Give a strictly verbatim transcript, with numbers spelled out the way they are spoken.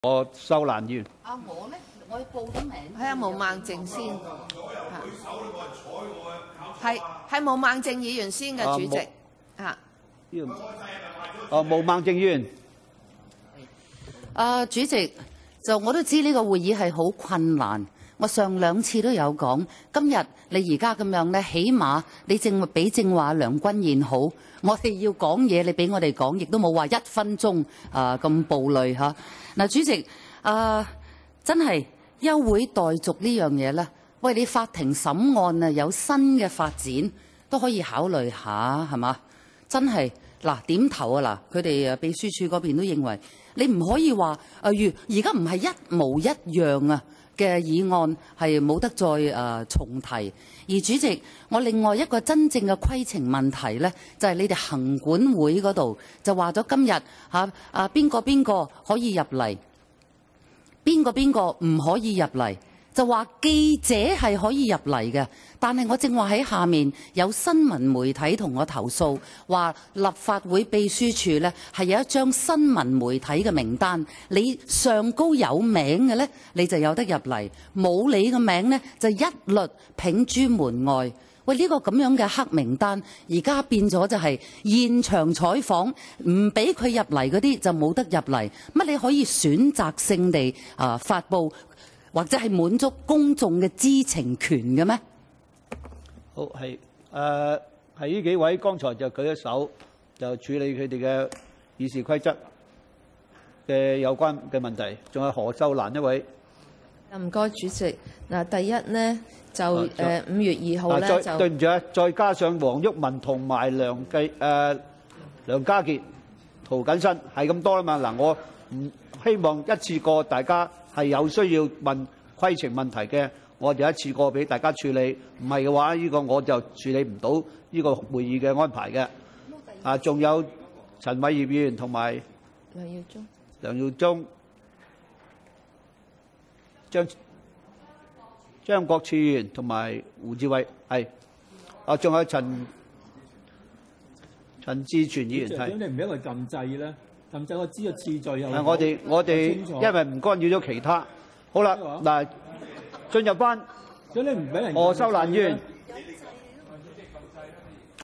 我收難議員。 啊，我咧，我報咗名。 係啊，毛孟靜先。係係毛孟靜議員先嘅主席。啊。 哦，毛孟靜議員。 啊，主席，就我都知呢個會議係好困難。我上兩次都有講，今日你而家咁樣咧，起碼你正比正話梁君彥好。我哋要講嘢，你俾我哋講，亦都冇話一分鐘啊咁暴戾嚇。嗱，主席啊，真係休會待續呢樣嘢咧，喂，你法庭審案啊有新嘅發展都可以考慮下，係嘛？真係嗱點頭啊嗱，佢哋啊秘書處嗰邊都認為你唔可以話啊，如而家唔係一模一樣啊嘅議案係冇得再誒、呃、重提。而主席，我另外一個真正嘅規程問題呢，就係、是、你哋行管會嗰度就話咗今日嚇啊邊個邊個可以入嚟，邊個邊個唔可以入嚟，就話記者係可以入嚟嘅。但係我正話喺下面有新聞媒體同我投訴，話立法會秘書處呢係有一張新聞媒體嘅名單，你上高有名嘅呢，你就有得入嚟；冇你嘅名呢，就一律摒諸門外。喂，呢個咁樣嘅黑名單，而家變咗就係現場採訪，唔俾佢入嚟嗰啲就冇得入嚟。乜你可以選擇性地啊發布，或者係滿足公眾嘅知情權嘅咩？ 好，係誒係呢幾位剛才就舉咗手，就處理佢哋嘅議事規則嘅有關嘅問題。仲有何秀蘭一位。 唔該，主席。嗱，第一呢，就誒五、呃、月二號咧就對唔住啊，再加上黃毓民同埋梁繼誒、呃、梁家傑、涂謹申係咁多啦嘛。嗱，我唔希望一次過大家係有需要問規程問題嘅，我就一次過俾大家處理。唔係嘅話，呢、這個我就處理唔到呢個會議嘅安排嘅。啊，仲有陳偉業議員同埋梁耀忠、 梁耀忠、張張國柱議員同埋胡志偉係。啊，仲有陳陳志全議員係。 點解你唔俾佢撳掣咧？撳掣我知個次序又係我哋我哋因為唔干擾咗其他。好啦，嗱，進入翻。 咁你唔俾人何秀蘭議員。